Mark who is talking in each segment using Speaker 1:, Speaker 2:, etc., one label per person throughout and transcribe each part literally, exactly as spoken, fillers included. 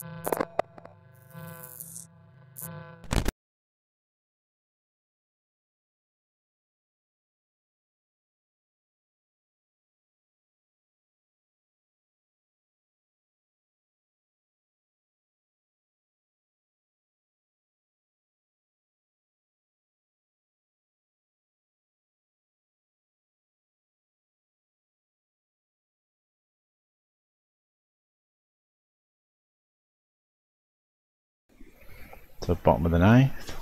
Speaker 1: To the bottom of the ninth.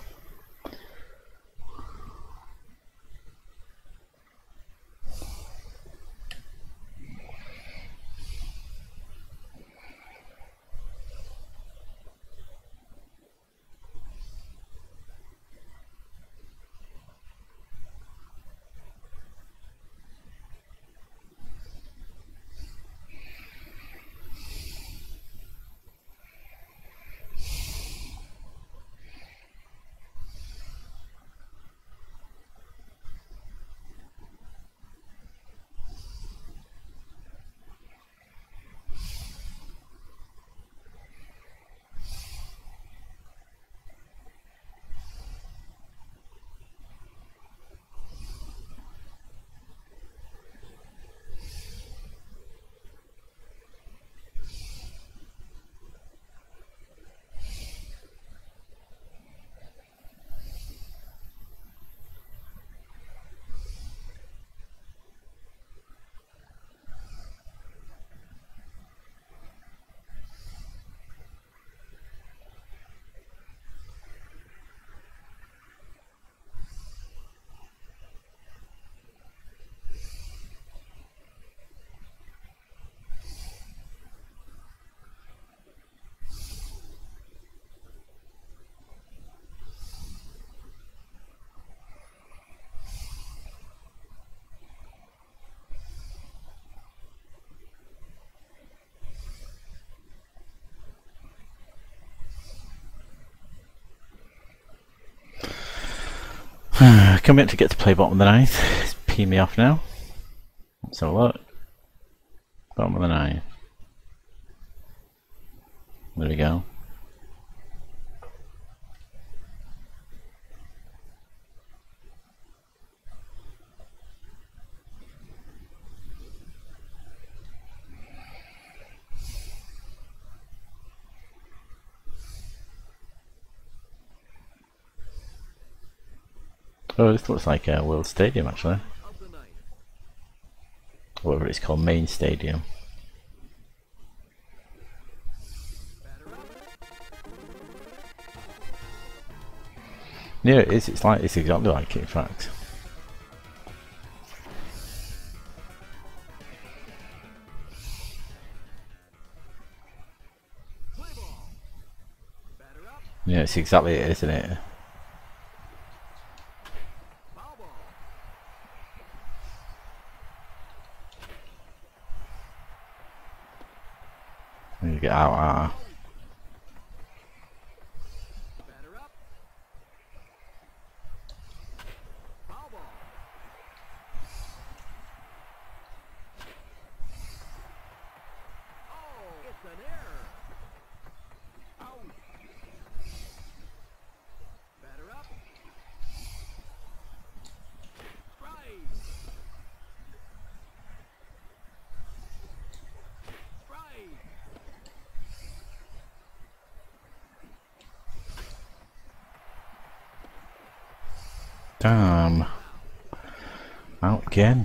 Speaker 1: Coming to get to play bottom of the ninth. It's peeing me off now. Let's have a look. Bottom of the ninth. There we go. Oh, this looks like a World Stadium actually. Whatever it's called, Main Stadium. Yeah, it is. It's like it's exactly like it, in fact. Yeah, it's exactly it, isn't it? You get out, out. Damn. Out again.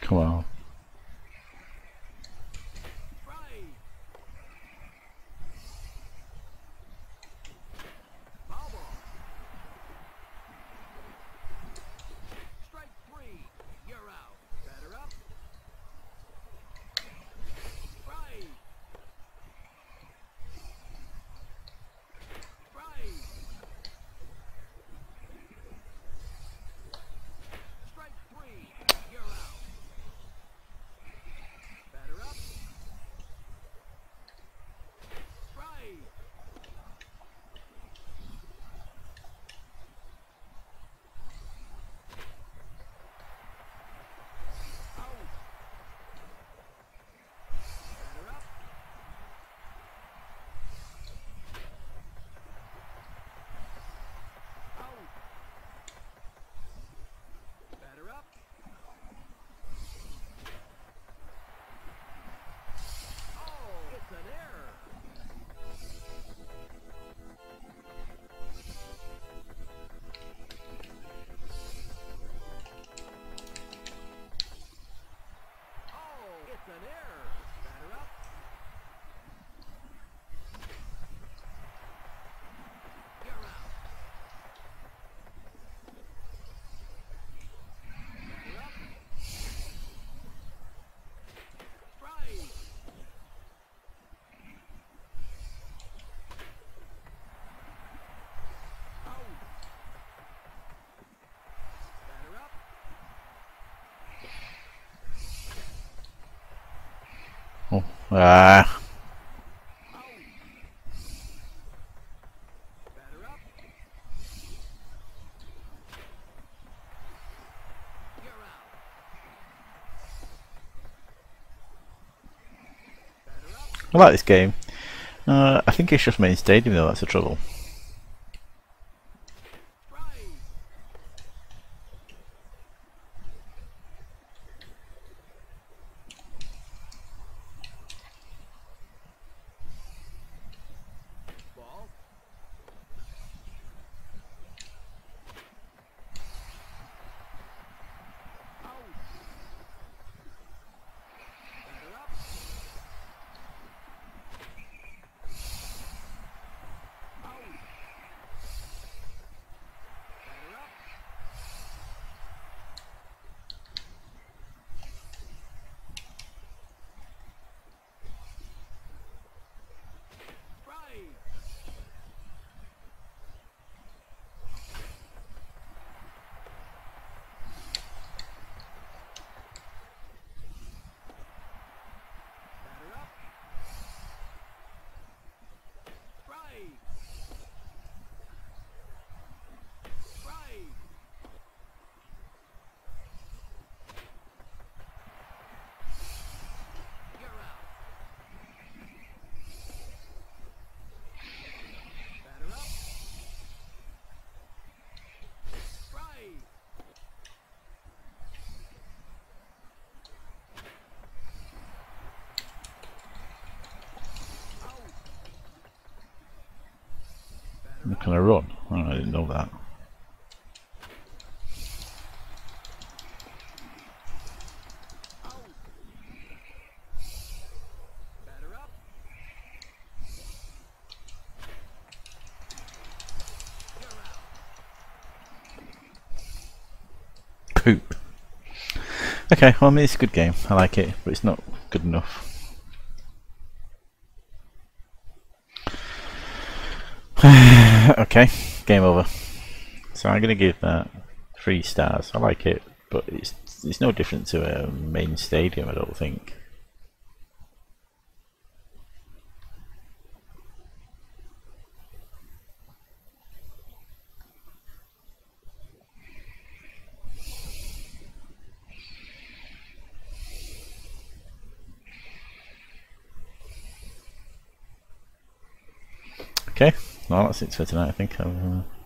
Speaker 1: Come on. Oh, ah. I like this game. Uh, I think it's just main stadium though, that's the trouble. Can I run? Oh, I didn't know that. Poop. Okay, well I mean it's a good game, I like it, but it's not good enough. Okay, game over. So I'm gonna give that three stars. I like it, but it's it's no different to a main stadium, I don't think. Okay, well that's it for tonight I think. Uh,